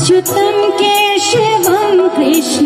अच्युतं केशवं कृष्ण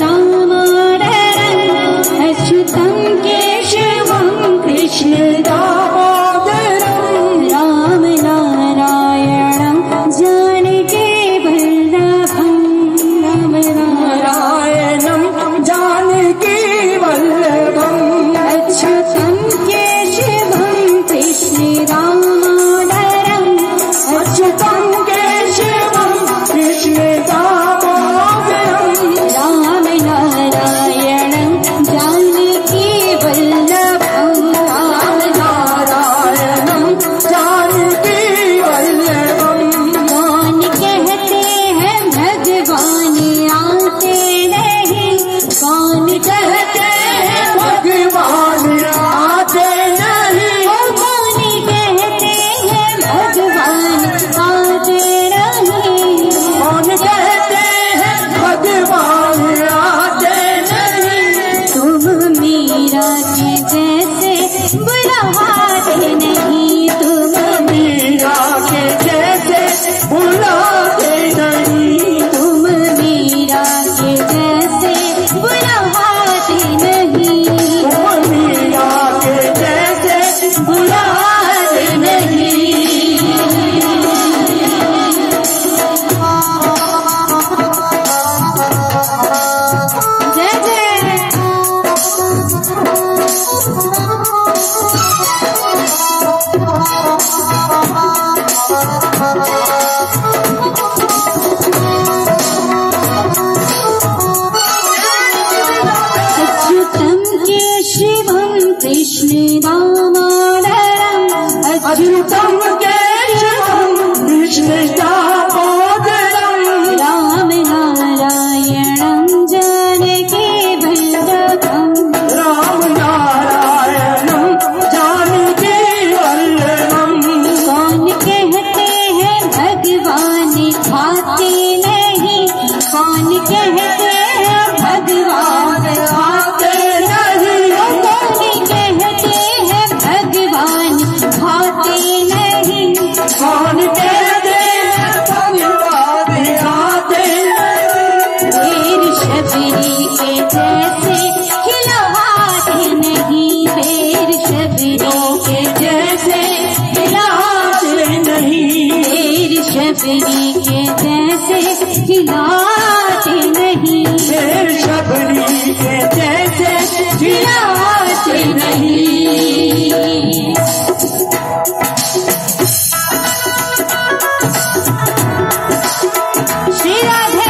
दामोदरम् अच्युतं केशवं कृष्ण दामोदरम् राम नारायणं जानकी वल्लभं राम नारायणं जानकी वल्लभम् अच्युतं केशवं कृष्ण दामोदरम् अच्युतं केशवं कृष्ण दामोदरम् राम नारायणं जानकी वल्लभं राम नारायणं जानकी वल्लभं कौन कहते हैं भगवान आते नहीं कौन कहते हैं भगवान आते नहीं कौन कहते हैं भगवान आते नहीं कौन कहते हैं भगवान आते नहीं तुम मीरा के जैसे बुलाते नहीं तुम मीरा के जैसे बुलाते नहीं तुम मीरा के जैसे बुलाते नहीं तुम मीरा के जैसे बुलाते नहीं जय जय अच्युतं केशवं कृष्ण दामोदरम् अच्युतं केशवं कृष्ण दामोदरम् राम नारायणं जानकी वल्लभम् राम नारायणं जानकी वल्लभम् कौन कहते हैं भगवान आते नहीं कौन कहते हैं भगवान आते नहीं कौन कहते हैं भगवान आते नहीं कौन कहते हैं भगवान आते नहीं वीर शबरी के जैसे खिलवाते नहीं वीर शबरी के जैसे खिलाते नहीं वीर शबरी के जैसे खिलाते नहीं वीर शबरी के जैसे खिलाते नहीं श्री राधे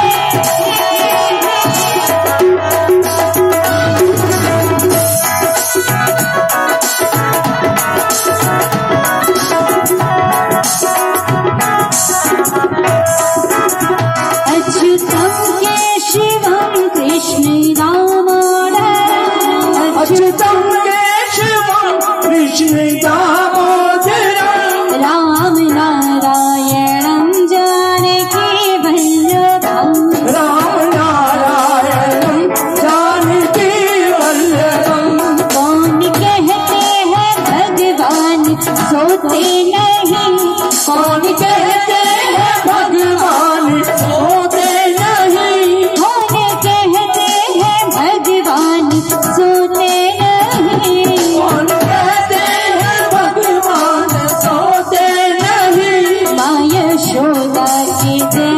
अच्युतं केशवं कृष्ण दामोदरम् अच्युतं केशवं कृष्ण दामोदरम् राम नारायणं जानकी वल्लभम् राम नारायणं जानकी वल्लभम् कौन कहते हैं भगवान सोते नहीं कौन कहते हैं भगवान सोते नहीं कौन कहते हैं भगवान सोते नहीं कौन कहते हैं भगवान सोते नहीं माँ यशोदा की जय